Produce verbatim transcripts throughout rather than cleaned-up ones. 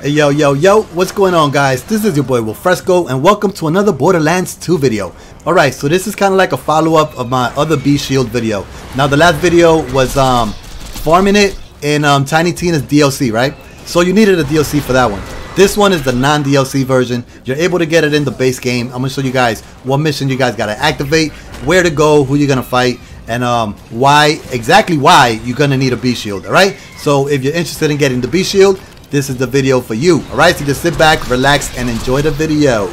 Hey yo yo yo, what's going on guys? This is your boy Will Fresco and welcome to another Borderlands two video. Alright, so this is kind of like a follow-up of my other B Shield video. Now the last video was um, farming it in um, Tiny Tina's D L C, right? So you needed a D L C for that one. This one is the non-D L C version. You're able to get it in the base game. I'm going to show you guys what mission you guys got to activate, where to go, who you're going to fight, and um, why, exactly why you're going to need a B Shield, alright? So if you're interested in getting the B Shield, this is the video for you. Alright, so just sit back, relax, and enjoy the video.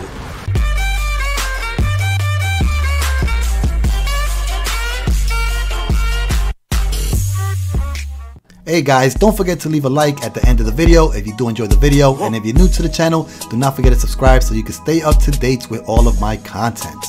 Hey guys, don't forget to leave a like at the end of the video if you do enjoy the video. And if you're new to the channel, do not forget to subscribe so you can stay up to date with all of my content.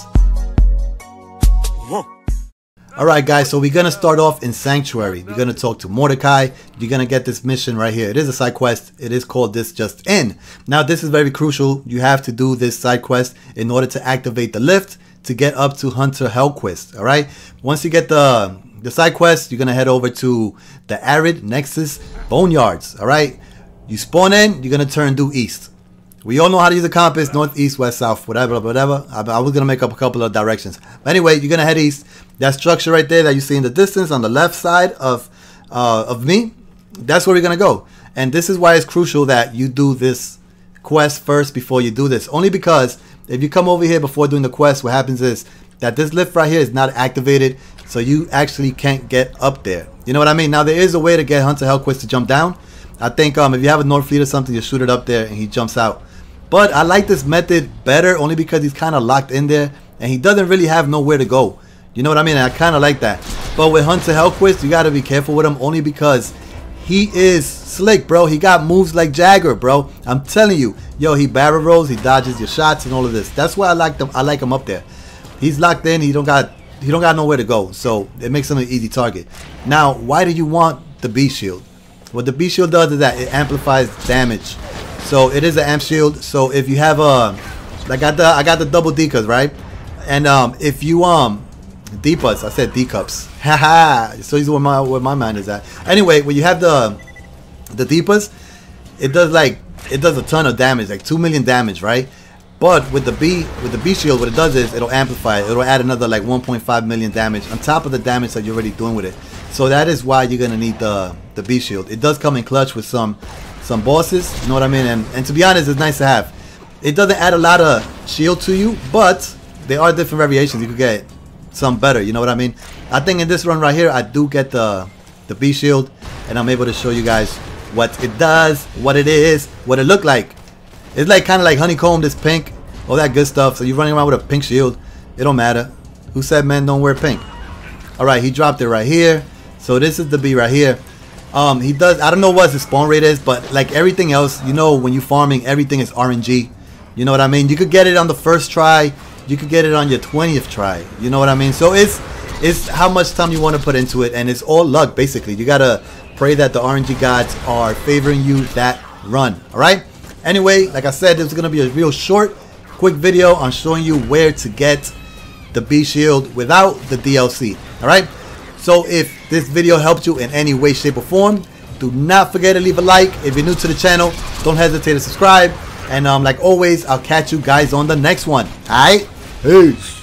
Alright guys, so we're going to start off in Sanctuary. We're going to talk to Mordecai. You're going to get this mission right here. It is a side quest. It is called This Just In. Now this is very crucial. You have to do this side quest in order to activate the lift to get up to Hunter Hellquist. Alright, once you get the, the side quest, you're going to head over to the Arid Nexus Boneyards. Alright, you spawn in, you're going to turn due east. We all know how to use a compass, north, east, west, south, whatever, whatever. I, I was going to make up a couple of directions. But anyway, you're going to head east. That structure right there that you see in the distance on the left side of, uh, of me, that's where we're going to go. And this is why it's crucial that you do this quest first before you do this. Only because if you come over here before doing the quest, what happens is that this lift right here is not activated. So you actually can't get up there. You know what I mean? Now there is a way to get Hunter Hellquist to jump down. I think um, if you have a North Fleet or something, you shoot it up there and he jumps out. But I like this method better only because he's kind of locked in there and he doesn't really have nowhere to go. You know what I mean? I kind of like that. But with Hunter Hellquist, you got to be careful with him only because he is slick, bro. He got moves like Jagger, bro. I'm telling you. Yo, he barrel rolls, he dodges your shots and all of this. That's why I like them. I like him up there. He's locked in. He don't got he don't got nowhere to go. So it makes him an easy target. Now, why do you want the B Shield? What the B Shield does is that it amplifies damage. So it is an amp shield. So if you have a, I got the I got the double D cups, right? And um, if you um, D cups, I said D cups. Haha. So he's where my where my mind is at. Anyway, when you have the the D cups, it does like it does a ton of damage, like two million damage, right? But with the B with the B shield, what it does is it'll amplify it. It'll add another like one point five million damage on top of the damage that you're already doing with it. So that is why you're gonna need the the B shield. It does come in clutch with some. Some bosses, you know what I mean, and and to be honest, it's nice to have. It doesn't add a lot of shield to you, but there are different variations. You could get some better, you know what I mean. I think in this run right here, I do get the the B shield, and I'm able to show you guys what it does, what it is, what it looked like. It's like kind of like honeycomb, this pink, all that good stuff. So you're running around with a pink shield, it don't matter. Who said men don't wear pink? All right, he dropped it right here. So this is the B right here. Um, he does, I don't know what his spawn rate is, but like everything else, you know, when you're farming, everything is R N G. You know what I mean? You could get it on the first try. You could get it on your twentieth try. You know what I mean? So it's, it's how much time you want to put into it. And it's all luck, basically. You got to pray that the R N G gods are favoring you that run. All right? Anyway, like I said, this is going to be a real short, quick video on showing you where to get the B Shield without the D L C. All right? So if this video helped you in any way, shape, or form, do not forget to leave a like. If you're new to the channel, don't hesitate to subscribe. And um, like always, I'll catch you guys on the next one. Alright? Peace.